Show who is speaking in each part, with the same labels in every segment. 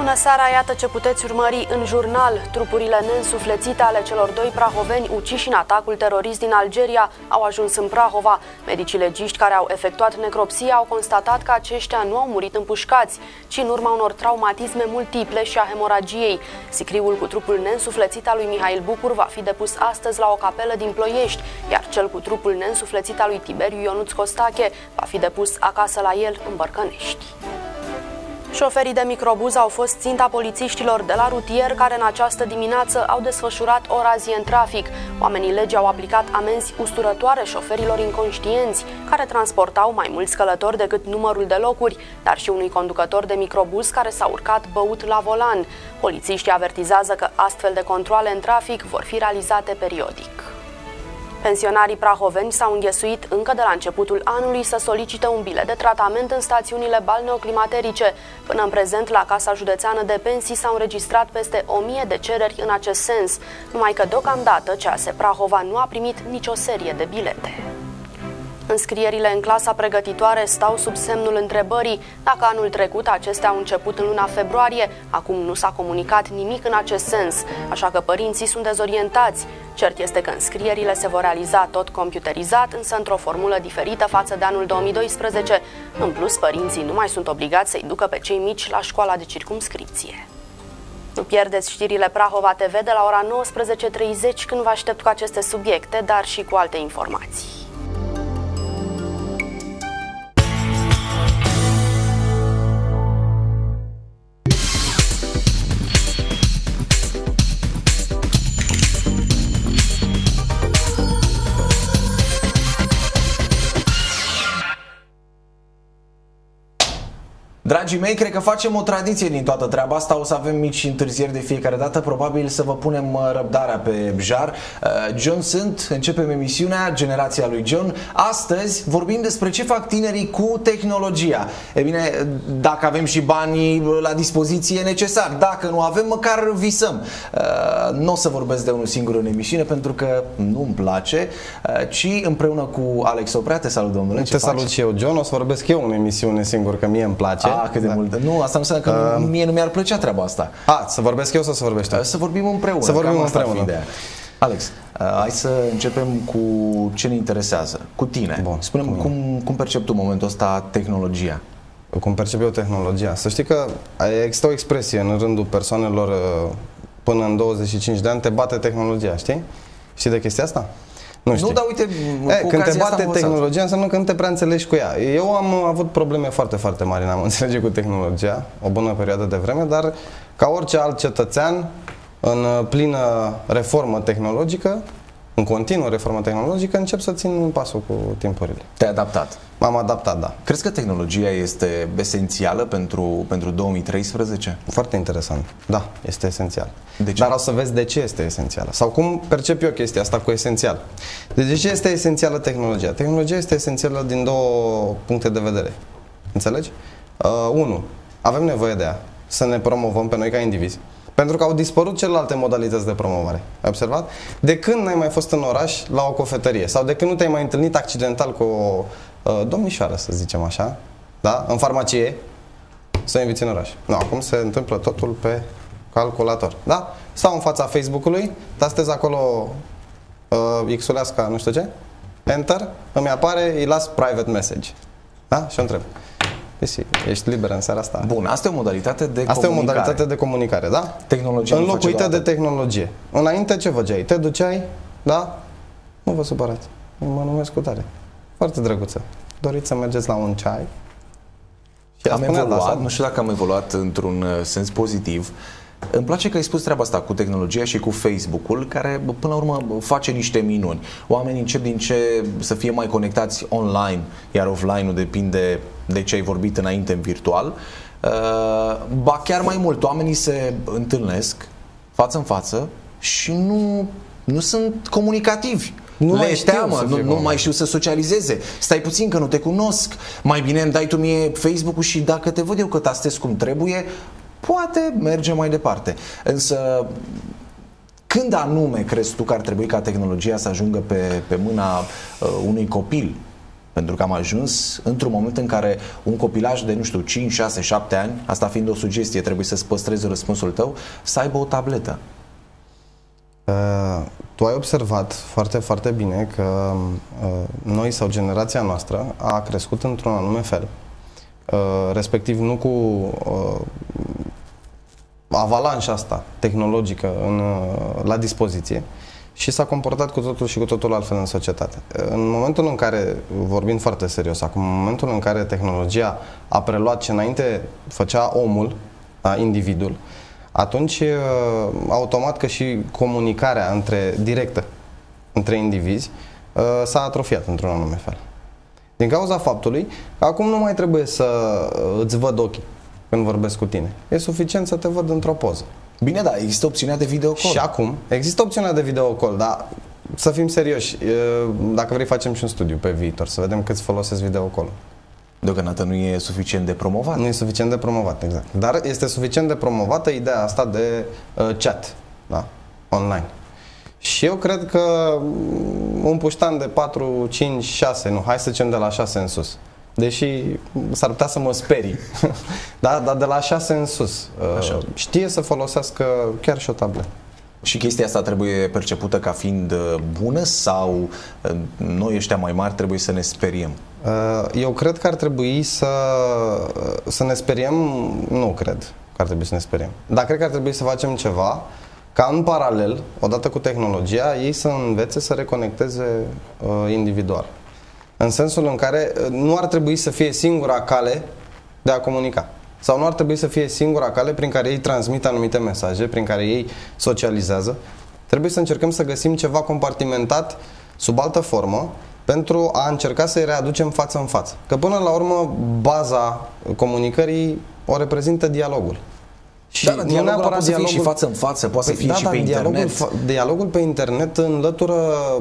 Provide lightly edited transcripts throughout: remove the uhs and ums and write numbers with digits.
Speaker 1: Bună seara, iată ce puteți urmări în jurnal. Trupurile neînsuflețite ale celor doi prahoveni uciși în atacul terorist din Algeria au ajuns în Prahova. Medicii legiști care au efectuat necropsia au constatat că aceștia nu au murit împușcați, ci în urma unor traumatisme multiple și a hemoragiei. Sicriul cu trupul neînsuflețit al lui Mihail Bucur va fi depus astăzi la o capelă din Ploiești, iar cel cu trupul neînsuflețit al lui Tiberiu Ionuț Costache va fi depus acasă la el în Bărcănești. Șoferii de microbuz au fost ținta polițiștilor de la rutier care în această dimineață au desfășurat o razie în trafic. Oamenii legii au aplicat amenzi usturătoare șoferilor inconștienți care transportau mai mulți călători decât numărul de locuri, dar și unui conducător de microbuz care s-a urcat băut la volan. Polițiștii avertizează că astfel de controale în trafic vor fi realizate periodic. Pensionarii prahoveni s-au înghesuit încă de la începutul anului să solicite un bilet de tratament în stațiunile balneoclimaterice. Până în prezent, la Casa Județeană de Pensii s-au înregistrat peste 1000 de cereri în acest sens, numai că deocamdată CAS Prahova nu a primit nicio serie de bilete. Înscrierile în clasa pregătitoare stau sub semnul întrebării. Dacă anul trecut acestea au început în luna februarie, acum nu s-a comunicat nimic în acest sens, așa că părinții sunt dezorientați. Cert este că înscrierile se vor realiza tot computerizat, însă într-o formulă diferită față de anul 2012. În plus, părinții nu mai sunt obligați să-i ducă pe cei mici la școala de circumscripție. Nu pierdeți știrile Prahova TV de la ora 19:30 când vă aștept cu aceste subiecte, dar și cu alte informații.
Speaker 2: Dragii mei, cred că facem o tradiție din toată treaba asta. O să avem mici întârzieri de fiecare dată. Probabil să vă punem răbdarea pe jar. John sunt, începem emisiunea Generația lui John. Astăzi vorbim despre ce fac tinerii cu tehnologia. E bine, dacă avem și banii la dispoziție necesar. Dacă nu avem, măcar visăm. Nu o să vorbesc de unul singur în emisiune pentru că nu-mi place, ci împreună cu Alex Oprea. Te salut, domnule.
Speaker 3: Te salut și eu, John. O să vorbesc eu în emisiune singur, că mie îmi place.
Speaker 2: Cât de mult. Nu, asta nu înseamnă că mie nu mi-ar plăcea treaba asta.
Speaker 3: Să vorbesc eu sau să vorbești tu?
Speaker 2: Să vorbim împreună.
Speaker 3: Să vorbim împreună.
Speaker 2: Alex, hai să începem cu ce ne interesează. Cu tine.
Speaker 3: Bun,
Speaker 2: spune-mi cum percepi tu în momentul ăsta tehnologia?
Speaker 3: Cum percep eu tehnologia? Să știi că există o expresie în rândul persoanelor până în 25 de ani, te bate tehnologia, știi? Știi de chestia asta? Nu știu.
Speaker 2: Nu, dar uite,
Speaker 3: când te bate tehnologia înseamnă că nu te prea înțelegi cu ea. Eu am avut probleme foarte, foarte mari în a mă înțelege cu tehnologia, o bună perioadă de vreme, dar ca orice alt cetățean, în plină reformă tehnologică, în continuă reformă tehnologică, încep să țin pasul cu timpurile.
Speaker 2: Te-ai adaptat?
Speaker 3: M-am adaptat, da.
Speaker 2: Crezi că tehnologia este esențială pentru 2013?
Speaker 3: Foarte interesant. Da, este esențial.
Speaker 2: De ce?
Speaker 3: Dar o să vezi de ce este esențială. Sau cum percep eu chestia asta cu esențial. De ce este esențială tehnologia? Tehnologia este esențială din două puncte de vedere. Înțelegi? Unu, avem nevoie de ea să ne promovăm pe noi ca indivizi. Pentru că au dispărut celelalte modalități de promovare. Ai observat? De când n-ai mai fost în oraș la o cofetărie? Sau de când nu te-ai mai întâlnit accidental cu o domnișoară, să zicem așa, da? În farmacie, să o inviți în oraș. Nu, acum se întâmplă totul pe calculator. Da? Stau în fața Facebook-ului, tastez acolo X-uleasca, nu știu ce, Enter, îmi apare, îi las private message. Da? Și o întreb. Ești liber în seara asta?
Speaker 2: Bun, asta e o modalitate de comunicare.
Speaker 3: Asta e o modalitate de comunicare, da?
Speaker 2: Tehnologia
Speaker 3: înlocuită de tehnologie. Înainte ce făceai? Te duceai, da? Nu vă supărați. Mă numesc cu tare. Foarte drăguță. Doriți să mergeți la un ceai?
Speaker 2: Și am evoluat, nu știu dacă am evoluat într-un sens pozitiv. Îmi place că ai spus treaba asta cu tehnologia și cu Facebook-ul, care până la urmă face niște minuni. Oamenii încep din ce să fie mai conectați online, iar offline-ul depinde de ce ai vorbit înainte în virtual. Ba chiar mai mult, oamenii se întâlnesc față în față și nu sunt comunicativi. Le teamă, nu mai știu să socializeze. Stai puțin că nu te cunosc. Mai bine îmi dai tu mie Facebook-ul și dacă te văd eu că tastez cum trebuie, poate merge mai departe. Însă, când anume crezi tu că ar trebui ca tehnologia să ajungă pe mâna unui copil? Pentru că am ajuns într-un moment în care un copilaj de, nu știu, 5, 6, 7 ani, asta fiind o sugestie, trebuie să-ți păstrezi răspunsul tău, să aibă o tabletă.
Speaker 3: Tu ai observat foarte, foarte bine că noi sau generația noastră a crescut într-un anume fel. Respectiv nu cu avalanșa asta tehnologică la dispoziție și s-a comportat cu totul și cu totul altfel în societate. În momentul în care, vorbind foarte serios acum, în momentul în care tehnologia a preluat ce înainte făcea omul, individul, atunci automat că și comunicarea directă între indivizi s-a atrofiat într-un anume fel. Din cauza faptului că acum nu mai trebuie să îți văd ochii când vorbesc cu tine. E suficient să te văd într-o poză.
Speaker 2: Bine, da, există opțiunea de video call.
Speaker 3: Și acum există opțiunea de video call, dar să fim serioși, dacă vrei facem și un studiu pe viitor, să vedem câți folosesc video call.
Speaker 2: Deocamdată nu e suficient de promovat.
Speaker 3: Nu e suficient de promovat, exact. Dar este suficient de promovată ideea asta de chat, da, online. Și eu cred că un puștan de 4, 5, 6, nu, hai să zicem de la 6 în sus. Deși s-ar putea să mă sperii. Da, dar de la 6 în sus. Știe să folosească chiar și o tabletă.
Speaker 2: Și chestia asta trebuie percepută ca fiind bună sau noi ăștia mai mari trebuie să ne speriem?
Speaker 3: Eu cred că ar trebui să ne speriem, nu cred că ar trebui să ne speriem, dar cred că ar trebui să facem ceva ca în paralel, odată cu tehnologia, ei să învețe să reconecteze individual. În sensul în care nu ar trebui să fie singura cale de a comunica. Sau nu ar trebui să fie singura cale prin care ei transmit anumite mesaje, prin care ei socializează. Trebuie să încercăm să găsim ceva compartimentat sub altă formă pentru a încerca să-i readucem față în față. Că până la urmă baza comunicării o reprezintă dialogul.
Speaker 2: Și da, dialogul poate să fie și față în față, poate să fie și pe internet.
Speaker 3: Dialogul pe internet înlătură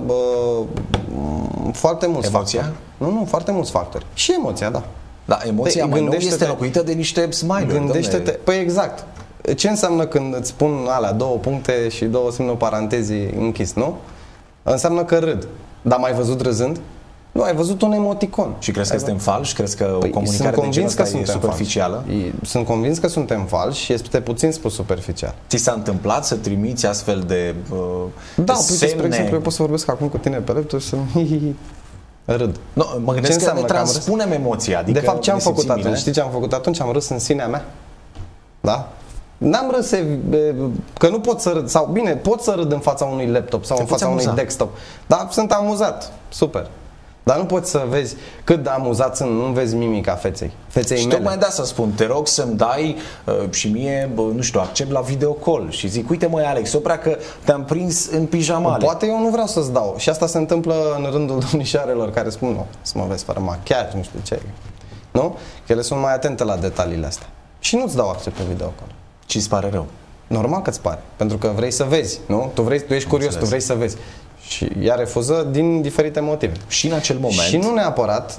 Speaker 3: foarte mulți factori. Nu, foarte mulți factori. Și emoția, da.
Speaker 2: Da, emoția mai nou este locuită de niște smile-uri.
Speaker 3: Gândește-te, păi exact. Ce înseamnă când îți spun alea 2 puncte și 2 semne parantezii închis, nu? Înseamnă că râd. Dar mai văzut râzând? Nu, ai văzut un emoticon.
Speaker 2: Și crezi că suntem falși? Crezi că o comunicare de genul ăsta e superficială?
Speaker 3: Sunt convins că suntem falși și este puțin spus superficial.
Speaker 2: Ți s-a întâmplat să trimiți astfel de
Speaker 3: da, semne? Spre exemplu, eu pot să vorbesc acum cu tine pe laptop și să râd.
Speaker 2: No, mă gândesc că ne transpunem emoția. Adică
Speaker 3: de fapt, ce am făcut atunci? Știi ce am făcut atunci? Am râs în sinea mea. Da? N-am râs că nu pot să râd. Sau bine, pot să râd în fața unui laptop sau în fața unui desktop. Dar sunt amuzat. Super. Dar nu poți să vezi cât de amuzat sunt, nu vezi mimica feței mele.
Speaker 2: Și tocmai de asta spun, te rog să-mi dai și mie, nu știu, accept la video call și zic, uite măi Alex, oprea că te-am prins în pijamale.
Speaker 3: Poate eu nu vreau să-ți dau și asta se întâmplă în rândul domnișoarelor care spun, nu, să mă vezi fără machiaj, nu știu ce. Nu? Că ele sunt mai atente la detaliile astea. Și nu-ți dau accept pe video call.
Speaker 2: Și îți pare rău.
Speaker 3: Normal că îți pare, pentru că vrei să vezi, nu? Tu ești curios, tu vrei să vezi. Și ea refuză din diferite motive.
Speaker 2: Și în acel moment.
Speaker 3: Și nu neapărat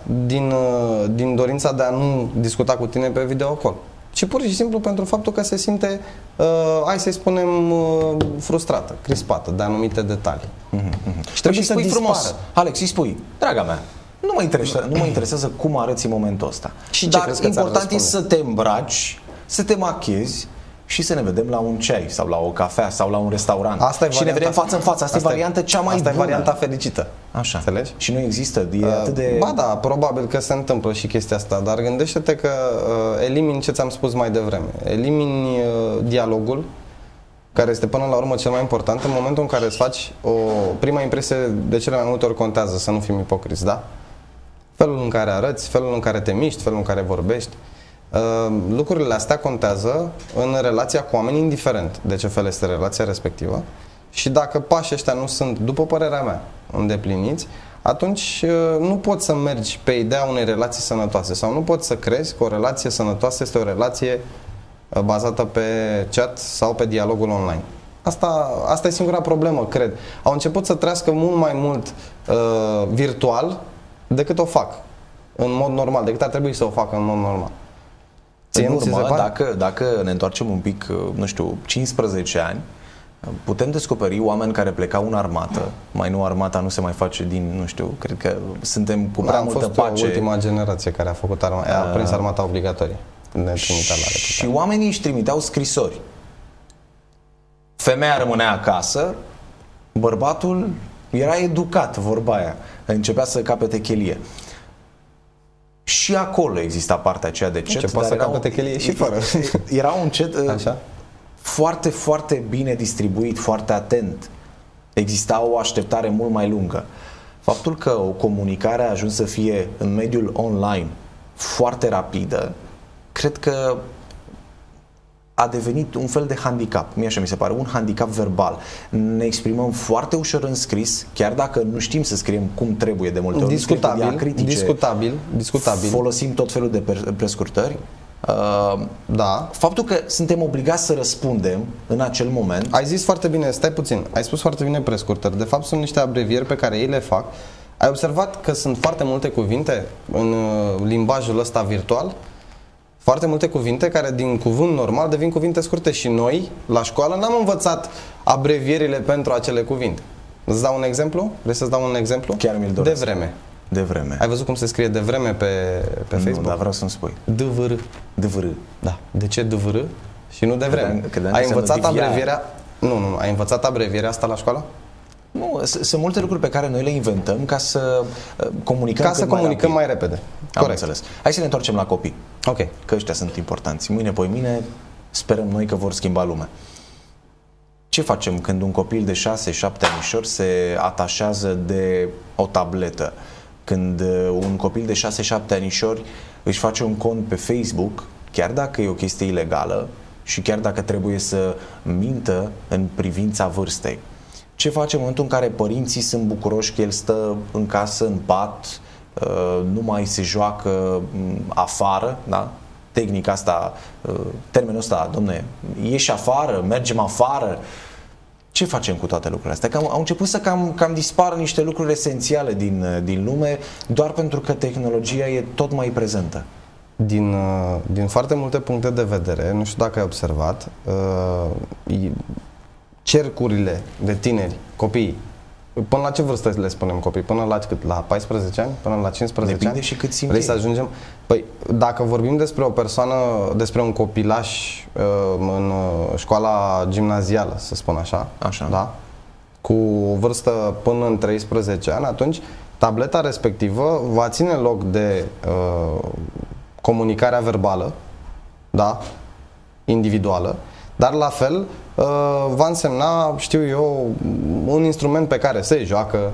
Speaker 3: din dorința de a nu discuta cu tine pe video call, ci pur și simplu pentru faptul că se simte, hai să-i spunem, frustrată, crispată de anumite detalii.
Speaker 2: Și trebuie să dispară. Frumos, Alex, îi spui, draga mea, nu mă interesează cum arăți în momentul ăsta.
Speaker 3: Și
Speaker 2: dar important e să te îmbraci, să te machiezi și să ne vedem la un ceai sau la o cafea sau la un restaurant.
Speaker 3: Asta e
Speaker 2: și ne vedem față în față. Asta e varianta cea mai bună.
Speaker 3: Asta e varianta fericită.
Speaker 2: Așa.
Speaker 3: Înțelegi?
Speaker 2: Și nu există. E atât de...
Speaker 3: Ba da, probabil că se întâmplă și chestia asta, dar gândește-te că elimini ce ți-am spus mai devreme. Elimini dialogul, care este până la urmă cel mai important în momentul în care îți faci o prima impresie, de cele mai multe ori contează, să nu fim ipocriți, da? Felul în care arăți, felul în care te miști, felul în care vorbești. Lucrurile astea contează în relația cu oamenii, indiferent de ce fel este relația respectivă. Și dacă pașii ăștia nu sunt, după părerea mea, îndepliniți, atunci nu poți să mergi pe ideea unei relații sănătoase sau nu poți să crezi că o relație sănătoasă este o relație bazată pe chat sau pe dialogul online. Asta e singura problemă, cred. Au început să trăiască mult mai mult virtual decât o fac în mod normal, decât ar trebui să o facă în mod normal.
Speaker 2: În urmă, dacă ne întoarcem un pic, nu știu, 15 ani, putem descoperi oameni care plecau în armată, mai nou armata nu se mai face din, nu știu, cred că suntem cu prea multă pace.
Speaker 3: Am fost ultima generație care a făcut a prins armata obligatorie.
Speaker 2: Și oamenii își trimiteau scrisori. Femeia rămânea acasă, bărbatul era educat, vorba aia, începea să capete chelie. Și acolo exista partea aceea de cet.
Speaker 3: Poate să capete chelie și fără.
Speaker 2: Era un cet foarte, foarte bine distribuit, foarte atent. Exista o așteptare mult mai lungă. Faptul că o comunicare a ajuns să fie în mediul online foarte rapidă, cred că a devenit un fel de handicap. Mie așa mi se pare, un handicap verbal. Ne exprimăm foarte ușor în scris, chiar dacă nu știm să scriem cum trebuie de multe ori.
Speaker 3: Discutabil.
Speaker 2: Folosim tot felul de prescurtări.
Speaker 3: Da.
Speaker 2: Faptul că suntem obligați să răspundem în acel moment.
Speaker 3: Ai zis foarte bine, stai puțin, ai spus foarte bine prescurtări. De fapt sunt niște abrevieri pe care ei le fac. Ai observat că sunt foarte multe cuvinte în limbajul ăsta virtual? Foarte multe cuvinte care din cuvânt normal devin cuvinte scurte și noi, la școală, n-am învățat abrevierile pentru acele cuvinte. Îți dau un exemplu? Vrei să-ți dau un exemplu?
Speaker 2: Chiar mi-l doresc.
Speaker 3: De vreme.
Speaker 2: De vreme.
Speaker 3: Ai văzut cum se scrie de vreme pe Facebook?
Speaker 2: Nu, dar vreau să-mi spui.
Speaker 3: DVR.
Speaker 2: DVR.
Speaker 3: Da. De ce DVR și nu de vreme? Ai învățat abrevierea? Nu, ai învățat abrevierea asta la școală?
Speaker 2: Nu, sunt multe lucruri pe care noi le inventăm ca să comunicăm
Speaker 3: mai repede.
Speaker 2: Corect. Înțeles. Hai să ne întoarcem la copii.
Speaker 3: Ok.
Speaker 2: Că ăștia sunt importanți. Mâine, poimine, sperăm noi că vor schimba lumea. Ce facem când un copil de 6-7 anișori se atașează de o tabletă? Când un copil de 6-7 anișori își face un cont pe Facebook, chiar dacă e o chestie ilegală și chiar dacă trebuie să mintă în privința vârstei? Ce facem în momentul în care părinții sunt bucuroși că el stă în casă, în pat, nu mai se joacă afară, da? Tehnica asta, termenul ăsta, domne, ieși afară, mergem afară. Ce facem cu toate lucrurile astea? Că au început să cam dispară niște lucruri esențiale din lume doar pentru că tehnologia e tot mai prezentă.
Speaker 3: Din foarte multe puncte de vedere, nu știu dacă ai observat, cercurile de tineri, copii, până la ce vârstă le spunem copii? Până la cât? La 14 ani? Până la 15 ani?
Speaker 2: Depinde și cât simt.
Speaker 3: Vrei să ajungem? Păi, dacă vorbim despre o persoană, despre un copilaș în școala gimnazială, să spun așa, da? Cu o vârstă până în 13 ani, atunci tableta respectivă va ține loc de comunicarea verbală, da? Individuală, dar la fel va însemna, știu eu, un instrument pe care se joacă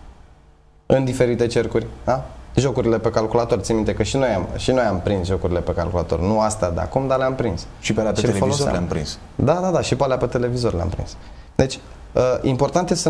Speaker 3: în diferite cercuri, da? Jocurile pe calculator, țin minte că și noi am prins jocurile pe calculator, nu astea de acum, dar le-am prins.
Speaker 2: Și pe alea pe televizor le-am prins.
Speaker 3: Da, și pe alea pe televizor le-am prins. Deci, important este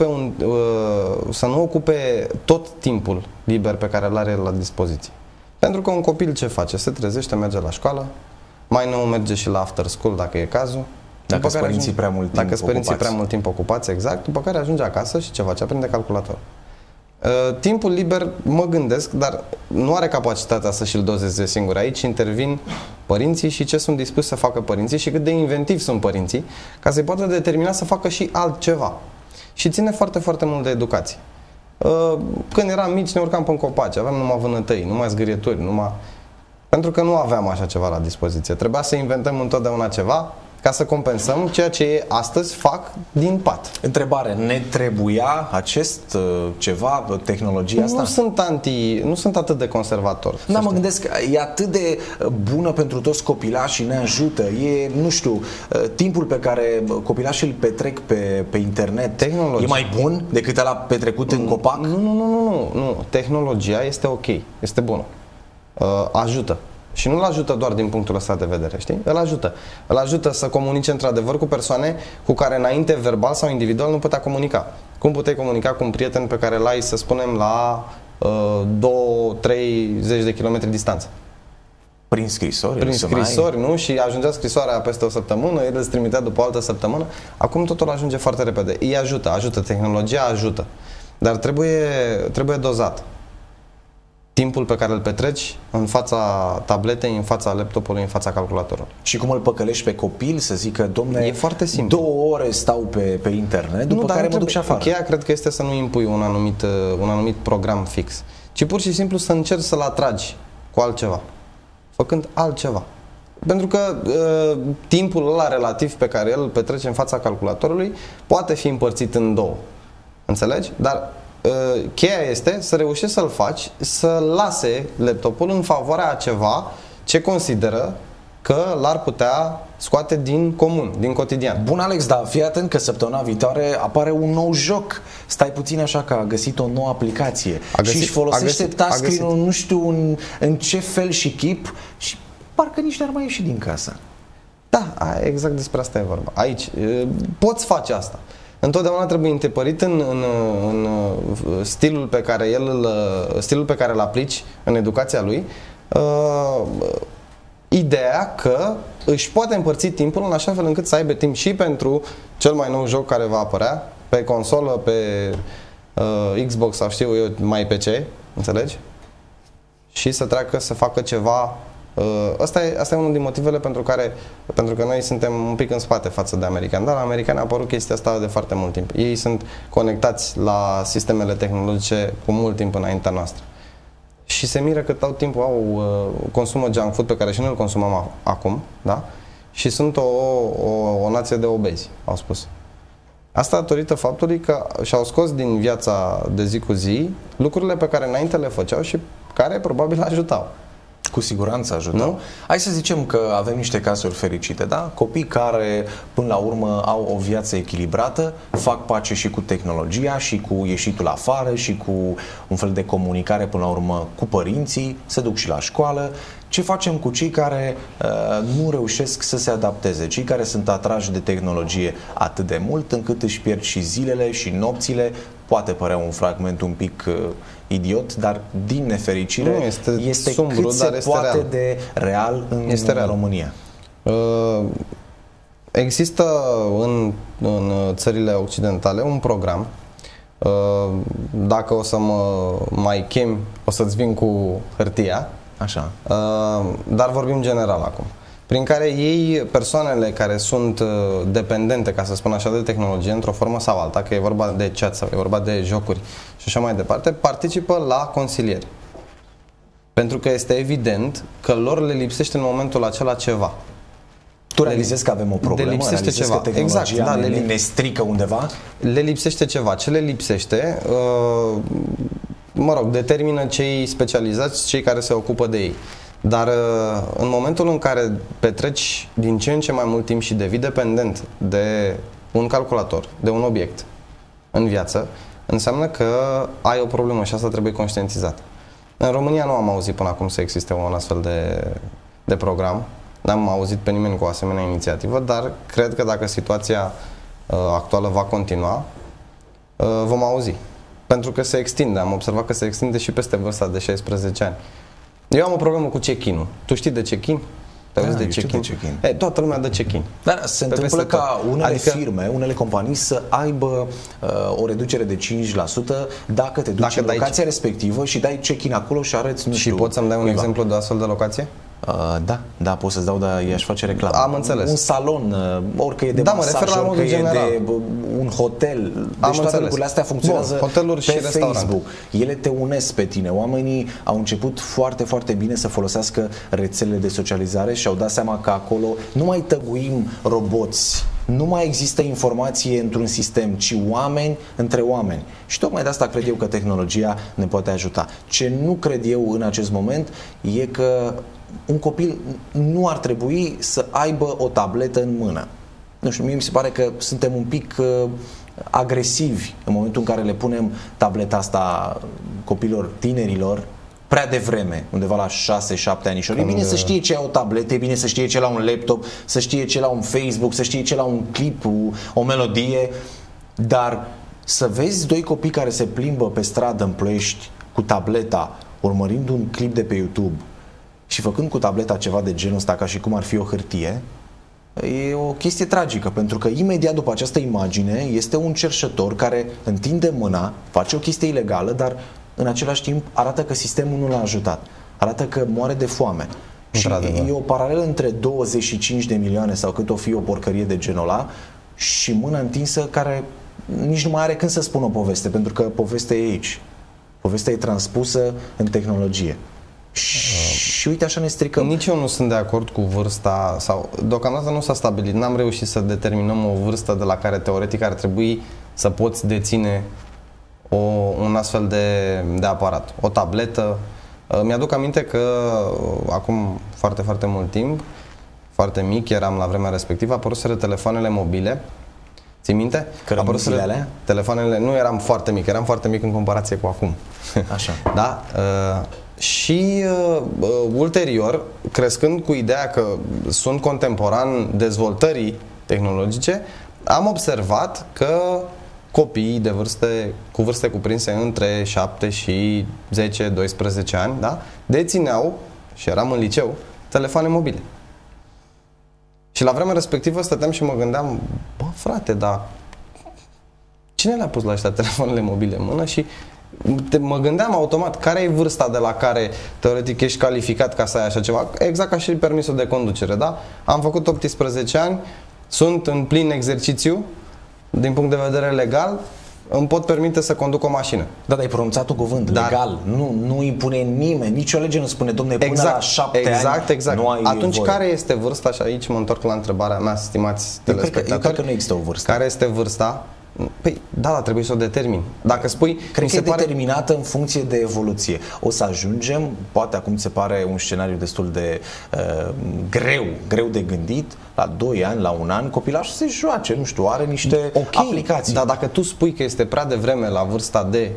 Speaker 3: să nu ocupe tot timpul liber pe care îl are la dispoziție. Pentru că un copil ce face? Se trezește, merge la școală, mai nou merge și la after school dacă e cazul.
Speaker 2: Dacă sunt părinții
Speaker 3: prea mult timp ocupați, exact, după care ajunge acasă și ce face? Aprinde calculator. Timpul liber, mă gândesc, dar nu are capacitatea să și-l dozeze singur. Aici intervin părinții și ce sunt dispuși să facă părinții și cât de inventivi sunt părinții ca să-i poată determina să facă și altceva. Și ține foarte, foarte mult de educație. Când eram mici ne urcam pe copaci, aveam numai vânătăi, numai zgârieturi, pentru că nu aveam așa ceva la dispoziție. Trebuia să inventăm întotdeauna ceva ca să compensăm ceea ce astăzi fac din pat.
Speaker 2: Întrebare, ne trebuia acest ceva, tehnologia asta?
Speaker 3: Nu sunt atât de conservator.
Speaker 2: Da, mă gândesc, e atât de bună pentru toți copilașii, ne ajută. E, nu știu, timpul pe care copilașii îl petrec pe internet tehnologia. E mai bun decât ăla petrecut în copac?
Speaker 3: Nu. Tehnologia este ok, este bună. Ajută. Și nu îl ajută doar din punctul ăsta de vedere, știi? Îl ajută să comunice într-adevăr cu persoane cu care înainte verbal sau individual nu putea comunica. Cum puteai comunica cu un prieten pe care l-ai, să spunem, la 2-30 de kilometri distanță?
Speaker 2: Prin scrisori?
Speaker 3: Prin scrisori, nu? Și ajungea scrisoarea peste o săptămână, el îți trimitea după o altă săptămână. Acum totul ajunge foarte repede. Îi ajută, tehnologia ajută. Dar trebuie dozat. timpul pe care îl petreci în fața tabletei, în fața laptopului, în fața calculatorului.
Speaker 2: Și cum îl păcălești pe copil să zică, domne,
Speaker 3: e foarte simplu.
Speaker 2: 2 ore stau pe internet, după care mă duc și afară.
Speaker 3: Cheia cred că este să nu impui un anumit program fix, ci pur și simplu să încerci să-l atragi cu altceva, făcând altceva. Pentru că timpul ăla relativ pe care el îl petrece în fața calculatorului poate fi împărțit în 2. Înțelegi? Dar cheia este să reușești să-l faci, să lase laptopul în favoarea a ceva ce consideră că l-ar putea scoate din comun, din cotidian.
Speaker 2: Bun, Alex, dar fii atent că săptămâna viitoare apare un nou joc. Stai puțin așa că a găsit o nouă aplicație și își folosește touchscreen-ul, nu știu în ce fel și chip, și parcă nici n-ar mai ieși din casă.
Speaker 3: Da, exact despre asta e vorba. Aici poți face asta. Întotdeauna trebuie întipărit în stilul pe care îl aplici în educația lui, ideea că își poate împărți timpul în așa fel încât să aibă timp și pentru cel mai nou joc care va apărea pe consolă, pe Xbox sau știu eu mai pe ce, înțelegi? Și să treacă să facă ceva. Asta e unul din motivele pentru că noi suntem un pic în spate față de americani. Dar la americani a apărut chestia asta de foarte mult timp. Ei sunt conectați la sistemele tehnologice cu mult timp înaintea noastră. Și se miră că tot timpul consumă junk food pe care și noi îl consumăm acum, da? Și sunt o nație de obezi, au spus. Asta datorită faptului că și-au scos din viața de zi cu zi lucrurile pe care înainte le făceau și care probabil ajutau.
Speaker 2: Cu siguranță ajutau. Nu? Hai să zicem că avem niște cazuri fericite, da? Copii care până la urmă au o viață echilibrată, fac pace și cu tehnologia și cu ieșitul afară și cu un fel de comunicare până la urmă cu părinții, se duc și la școală. Ce facem cu cei care nu reușesc să se adapteze, cei care sunt atrași de tehnologie atât de mult încât își pierd și zilele și nopțile? Poate părea un fragment un pic idiot, dar din nefericire este
Speaker 3: sumbru,
Speaker 2: cât se poate de real în România.
Speaker 3: Există în țările occidentale un program, dacă o să mă mai chem, o să-ți vin cu hârtia.
Speaker 2: Așa.
Speaker 3: Dar vorbim general acum. Prin care ei, persoanele care sunt dependente, ca să spun așa, de tehnologie, într-o formă sau alta, că e vorba de chat sau e vorba de jocuri și așa mai departe, participă la consilieri. Pentru că este evident că lor le lipsește în momentul acela ceva.
Speaker 2: Tu realizezi că avem o problemă?
Speaker 3: Lipsește ceva.
Speaker 2: Că tehnologia exact, ne strică undeva?
Speaker 3: Le lipsește ceva. Ce le lipsește, mă rog, determină cei specializați, cei care se ocupă de ei. Dar în momentul în care petreci din ce în ce mai mult timp și devii dependent de un calculator, de un obiect în viață, înseamnă că ai o problemă și asta trebuie conștientizat. În România nu am auzit până acum să existe un astfel de program. N-am auzit pe nimeni cu o asemenea inițiativă, dar cred că dacă situația actuală va continua, vom auzi. Pentru că se extinde, am observat că se extinde și peste vârsta de 16 ani. Eu am o problemă cu check-in-ul. Tu știi de check-in?
Speaker 2: De check-in.
Speaker 3: Toată lumea dă check-in.
Speaker 2: Dar se întâmplă ca unele firme, unele companii să aibă o reducere de 5% dacă te duci în locația respectivă și dai check-in acolo și arăți, nu știu.
Speaker 3: Și poți să-mi dai un exemplu de astfel de locație?
Speaker 2: Da, pot să-ți dau, dar i-aș face reclamă.
Speaker 3: Am înțeles.
Speaker 2: Un salon, orică e de masaj, orică e de un hotel. Deci toate lucrurile astea funcționează
Speaker 3: hoteluri și
Speaker 2: Facebook. Ele te unesc pe tine. Oamenii au început foarte, foarte bine să folosească rețelele de socializare și au dat seama că acolo nu mai tăguim roboți, nu mai există informație într-un sistem, ci oameni între oameni. Și tocmai de asta cred eu că tehnologia ne poate ajuta. Ce nu cred eu în acest moment e că un copil nu ar trebui să aibă o tabletă în mână. Nu știu, mie mi se pare că suntem un pic agresivi în momentul în care le punem tableta asta copilor, tinerilor, prea devreme, undeva la 6-7 anișori. E bine să știe ce e o tabletă, e bine să știe ce la un laptop, să știe ce la un Facebook, să știe ce la un clip, o melodie, dar să vezi 2 copii care se plimbă pe stradă în Ploiești cu tableta, urmărind un clip de pe YouTube și făcând cu tableta ceva de genul ăsta ca și cum ar fi o hârtie, e o chestie tragică, pentru că imediat după această imagine este un cerșetor care întinde mâna, face o chestie ilegală, dar în același timp arată că sistemul nu l-a ajutat, arată că moare de foame. Și e o paralelă între 25 de milioane sau cât o fi o porcărie de genul ăla și mâna întinsă care nici nu mai are când să spună o poveste, pentru că povestea e aici. Povestea e transpusă în tehnologie. Și uite, așa ne stricăm.
Speaker 3: Nici eu nu sunt de acord cu vârsta, sau deocamdată nu s-a stabilit, n-am reușit să determinăm o vârstă de la care teoretic ar trebui să poți deține un astfel de aparat. O tabletă. Mi-aduc aminte că acum foarte, foarte mult timp, foarte mic, eram la vremea respectivă, apăruseră telefoanele mobile. Ții minte?
Speaker 2: Cărămizile alea?
Speaker 3: Telefoanele, nu eram foarte mic, eram foarte mic în comparație cu acum.
Speaker 2: Așa.
Speaker 3: Da? Și ulterior, crescând cu ideea că sunt contemporan dezvoltării tehnologice, am observat că copiii cu vârste cuprinse între 7 și 10-12 ani, da, dețineau, și eram în liceu, telefoane mobile. Și la vremea respectivă stăteam și mă gândeam, bă, frate, dar cine le-a pus la ăștia telefoanele mobile în mână? Și mă gândeam automat, care e vârsta de la care teoretic ești calificat ca să ai așa ceva? Exact ca și permisul de conducere, da? Am făcut 18 ani, sunt în plin exercițiu, din punct de vedere legal, îmi pot permite să conduc o mașină.
Speaker 2: Da, dar ai pronunțat un cuvânt, legal. Nu impune nimeni, nicio lege nu spune, domne, până la 7 ani nu ai
Speaker 3: Atunci
Speaker 2: voie.
Speaker 3: Care este vârsta? Și aici mă întorc la întrebarea mea, stimați telespectatori.
Speaker 2: Eu cred că nu există o vârstă.
Speaker 3: Care este vârsta? Păi, da, trebuie să o determin. Dacă spui...
Speaker 2: Cred că e determinată în funcție de evoluție. O să ajungem, poate acum ți se pare un scenariu destul de greu de gândit, la 2 ani, la 1 an, copilașul se joace, nu știu, are niște aplicații.
Speaker 3: Dar dacă tu spui că este prea devreme la vârsta de,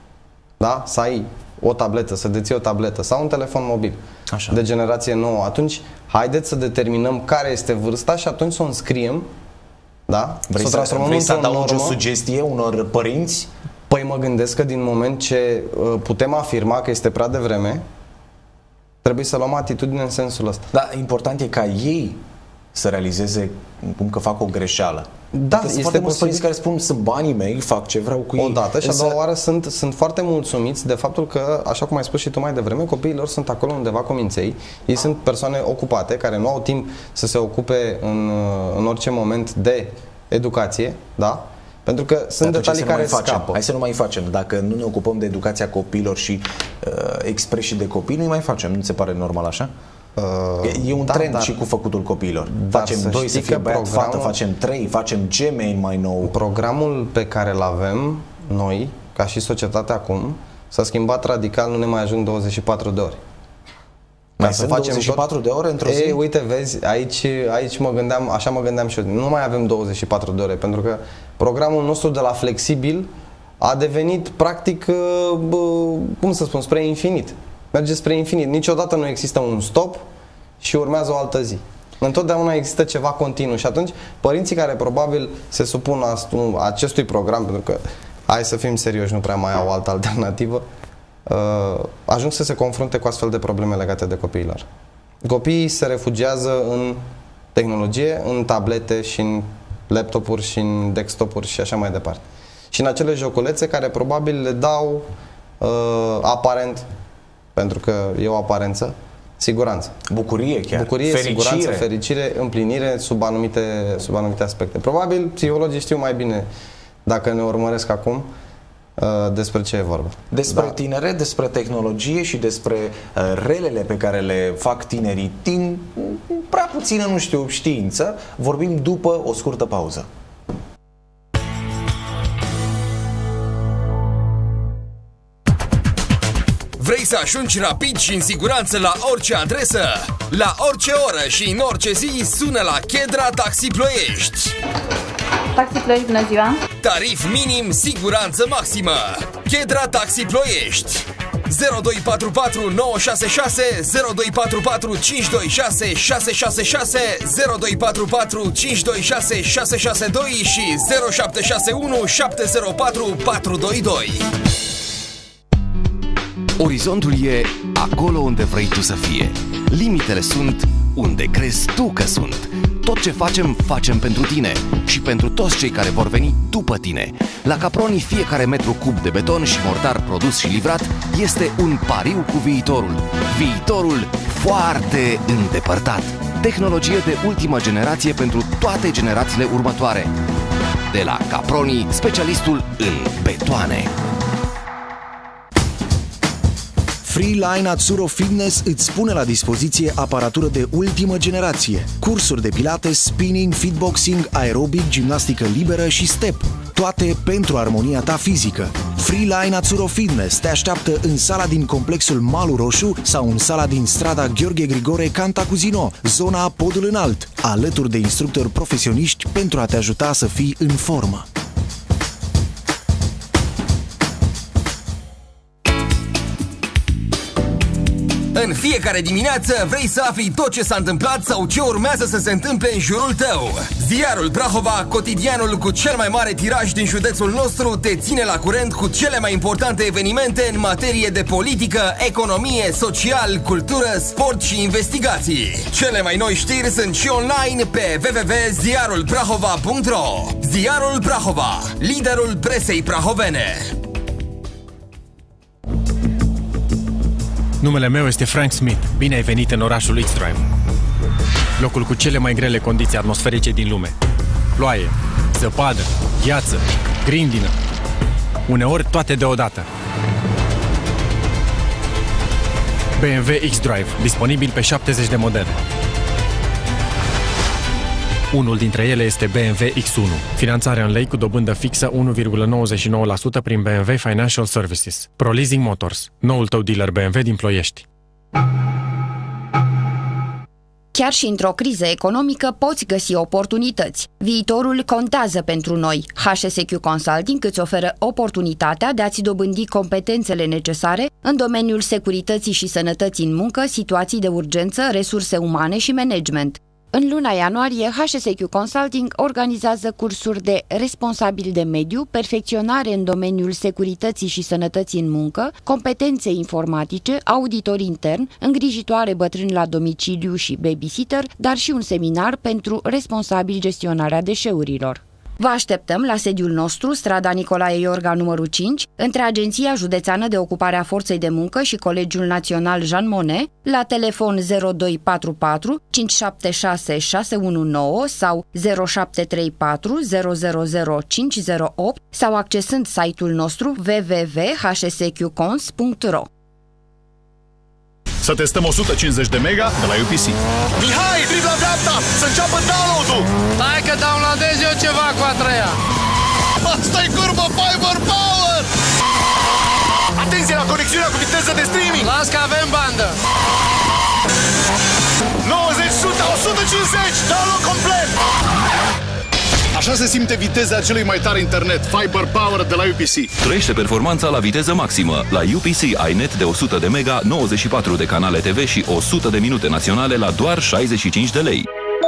Speaker 3: da, să ai o tabletă, să deții o tabletă sau un telefon mobil de generație nouă, atunci haideți să determinăm care este vârsta și atunci să o înscriem. Da?
Speaker 2: Vrei să adaugi o sugestie unor părinți?
Speaker 3: Păi mă gândesc că din moment ce putem afirma că este prea devreme, trebuie să luăm atitudine în sensul ăsta.
Speaker 2: Da, important e ca ei să realizeze cum că fac o greșeală.
Speaker 3: Da,
Speaker 2: este foarte mulți părinți care spun, sunt banii mei, fac ce vreau cu ei.
Speaker 3: Odată și a doua oară sunt foarte mulțumiți de faptul că, așa cum ai spus și tu mai devreme, copiii lor sunt acolo undeva cu minței. Ei sunt persoane ocupate, care nu au timp să se ocupe în orice moment de educație, da? Pentru că sunt detalii care scapă.
Speaker 2: Hai să nu mai facem. Dacă nu ne ocupăm de educația copiilor și expresii de copii, nu mai facem. Nu ți se pare normal așa? E un trend și cu făcutul copiilor. Facem 2 să fie băiat, fată, facem 3, facem gemeni mai nou.
Speaker 3: Programul pe care îl avem noi, ca și societate acum, s-a schimbat radical, nu ne mai ajung 24 de ore.
Speaker 2: Mai sunt 24 de ore într-o zi?
Speaker 3: Uite, vezi, aici mă gândeam, așa mă gândeam și eu. Nu mai avem 24 de ore, pentru că programul nostru de la flexibil a devenit practic, cum să spun, spre infinit. Merge spre infinit. Niciodată nu există un stop și urmează o altă zi. Întotdeauna există ceva continuu și atunci părinții care probabil se supun acestui program, pentru că, hai să fim serioși, nu prea mai au altă alternativă, ajung să se confrunte cu astfel de probleme legate de copiilor. Copiii se refugiază în tehnologie, în tablete și în laptopuri și în desktopuri și așa mai departe. Și în acele joculețe care probabil le dau aparent, pentru că e o aparență, siguranță.
Speaker 2: Bucurie chiar.
Speaker 3: Bucurie,
Speaker 2: fericire.
Speaker 3: Siguranță, fericire, împlinire sub anumite aspecte. Probabil psihologii știu mai bine, dacă ne urmăresc acum, despre ce e vorba.
Speaker 2: Despre tineret, despre tehnologie și despre relele pe care le fac tinerii din prea puțină, nu știu, știință, vorbim după o scurtă pauză.
Speaker 4: Vrei să ajungi rapid și în siguranță la orice adresă, la orice oră și în orice zi, sună la Chedra Taxi Ploiești.
Speaker 5: Taxi Ploiești, bună ziua!
Speaker 4: Tarif minim, siguranță maximă. Chedra Taxi Ploiești. 0244 966 0244 526 666 0244 526 662 și 0761 704 422.
Speaker 6: Orizontul e acolo unde vrei tu să fie. Limitele sunt unde crezi tu că sunt. Tot ce facem, facem pentru tine și pentru toți cei care vor veni după tine. La Caproni, fiecare metru cub de beton și mortar produs și livrat este un pariu cu viitorul. Viitorul foarte îndepărtat. Tehnologie de ultimă generație pentru toate generațiile următoare. De la Caproni, specialistul în betoane.
Speaker 7: Freeline Azzurro Fitness îți pune la dispoziție aparatură de ultimă generație, cursuri de pilates, spinning, fitboxing, aerobic, gimnastică liberă și step. Toate pentru armonia ta fizică. Freeline Azzurro Fitness te așteaptă în sala din complexul Malul Roșu sau în sala din strada Gheorghe Grigore Cantacuzino, zona Podul Înalt, alături de instructori profesioniști pentru a te ajuta să fii în formă.
Speaker 4: În fiecare dimineață vrei să afli tot ce s-a întâmplat sau ce urmează să se întâmple în jurul tău. Ziarul Prahova, cotidianul cu cel mai mare tiraj din județul nostru, te ține la curent cu cele mai importante evenimente în materie de politică, economie, social, cultură, sport și investigații. Cele mai noi știri sunt și online pe www.ziarulprahova.ro. Ziarul Prahova, liderul presei prahovene.
Speaker 8: Numele meu este Frank Smith. Bine ai venit în orașul X-Drive. Locul cu cele mai grele condiții atmosferice din lume. Ploaie, zăpadă, gheață, grindină. Uneori toate deodată. BMW X-Drive, disponibil pe 70 de modele. Unul dintre ele este BMW X1. Finanțare în lei cu dobândă fixă 1,99% prin BMW Financial Services. ProLeasing Motors, noul tău dealer BMW din Ploiești.
Speaker 9: Chiar și într-o criză economică poți găsi oportunități. Viitorul contează pentru noi. HSQ Consulting îți oferă oportunitatea de a-ți dobândi competențele necesare în domeniul securității și sănătății în muncă, situații de urgență, resurse umane și management. În luna ianuarie, HSQ Consulting organizează cursuri de responsabil de mediu, perfecționare în domeniul securității și sănătății în muncă, competențe informatice, auditor intern, îngrijitoare bătrâni la domiciliu și babysitter, dar și un seminar pentru responsabil gestionarea deșeurilor. Vă așteptăm la sediul nostru, strada Nicolae Iorga numărul 5, între Agenția Județeană de Ocupare a Forței de Muncă și Colegiul Național Jean Monnet, la telefon 0244 576 619 sau 0734 000 508 sau accesând site-ul nostru www.hsqcons.ro.
Speaker 10: Să testăm 150 de mega de la UPC.
Speaker 11: Mihai, drib la dreapta! Să înceapă download-ul!
Speaker 12: Stai că downloadez eu ceva cu a treia!
Speaker 11: Asta-i curbă Fiber Power! Atenție la conexiunea cu viteză de streaming!
Speaker 12: Las că avem bandă!
Speaker 11: 90, 150, download complet!
Speaker 10: Așa se simte viteza celui mai tare internet, Fiber Power de la UPC.
Speaker 13: Trăiește performanța la viteză maximă. La UPC ai net de 100 de mega, 94 de canale TV și 100 de minute naționale la doar 65 de lei.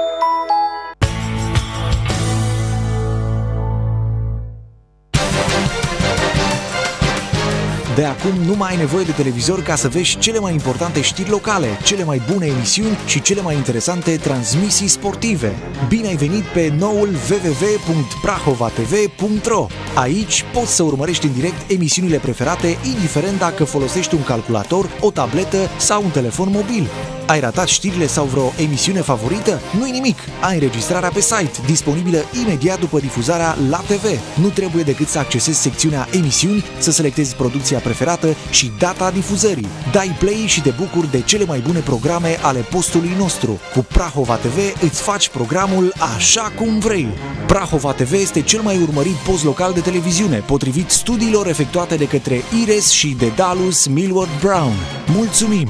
Speaker 7: De acum nu mai ai nevoie de televizor ca să vezi cele mai importante știri locale, cele mai bune emisiuni și cele mai interesante transmisii sportive. Bine ai venit pe noul www.prahovatv.ro. Aici poți să urmărești în direct emisiunile preferate, indiferent dacă folosești un calculator, o tabletă sau un telefon mobil. Ai ratat știrile sau vreo emisiune favorită? Nu-i nimic! Ai înregistrarea pe site, disponibilă imediat după difuzarea la TV. Nu trebuie decât să accesezi secțiunea emisiuni, să selectezi producția preferată și data difuzării. Dai play și te bucuri de cele mai bune programe ale postului nostru. Cu Prahova TV îți faci programul așa cum vrei. Prahova TV este cel mai urmărit post local de televiziune, potrivit studiilor efectuate de către IRES și Dedalus Millward Brown. Mulțumim!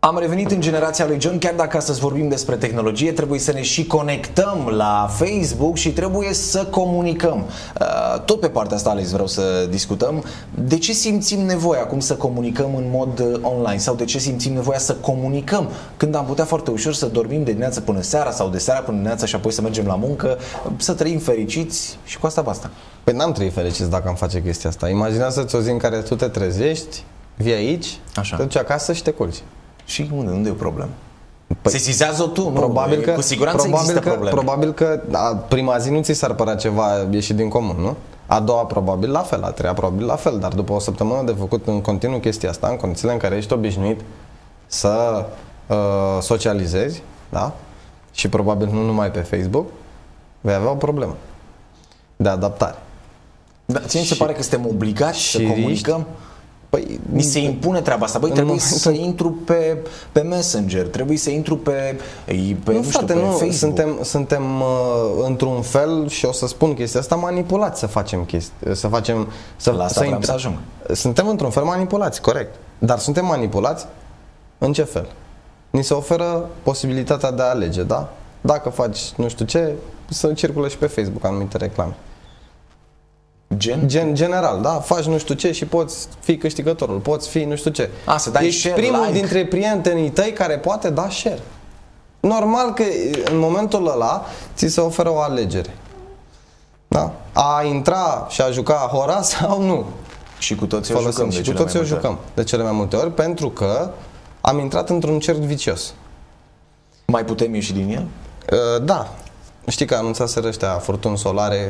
Speaker 2: Am revenit în generația lui John. Chiar dacă astăzi vorbim despre tehnologie, trebuie să ne și conectăm la Facebook și trebuie să comunicăm. Tot pe partea asta, Alex, vreau să discutăm. De ce simțim nevoia acum să comunicăm în mod online? Sau de ce simțim nevoia să comunicăm când am putea foarte ușor să dormim de dimineață până seara sau de seara până dimineața și apoi să mergem la muncă, să trăim fericiți și cu asta basta?
Speaker 3: Păi n-am trăit fericiți dacă am face chestia asta. Imaginează-ți o zi în care tu te trezești, vii aici, te duci acasă și te culci.
Speaker 2: Și unde e o problemă? Păi, sesizează-o tu,
Speaker 3: probabil că,
Speaker 2: cu siguranță există probleme.
Speaker 3: Probabil că prima zi nu ți s-ar părea ceva ieșit din comun, nu? A doua probabil la fel, a treia probabil la fel, dar după o săptămână de făcut în continuu chestia asta, în condițiile în care ești obișnuit să socializezi, da? Și probabil nu numai pe Facebook, vei avea o problemă de adaptare.
Speaker 2: Da, ție mi se pare că suntem obligați să comunicăm? Păi, mi se impune treaba asta. Băi, trebuie să intru pe Messenger, trebuie să intru pe Facebook.
Speaker 3: Suntem într-un fel, și o să spun chestia asta, manipulați să facem chestii, să ajung. Suntem într-un fel manipulați, corect. Dar suntem manipulați în ce fel? Ni se oferă posibilitatea de a alege, da? Dacă faci nu știu ce, să circulă și pe Facebook anumite reclame. General, da? Faci nu știu ce și poți fi câștigătorul, poți fi nu știu ce.
Speaker 2: Să dai
Speaker 3: ești
Speaker 2: share,
Speaker 3: primul
Speaker 2: like
Speaker 3: dintre prietenii tăi care poate da share. Normal că în momentul ăla ți se oferă o alegere. Da? A intra și a juca hora sau nu.
Speaker 2: Și cu toții o jucăm.
Speaker 3: Și cu toții o jucăm de cele mai multe ori, pentru că am intrat într-un cerc vicios.
Speaker 2: Mai putem ieși din el?
Speaker 3: Da. Știi că anunțaseră ăștia furtuni solare,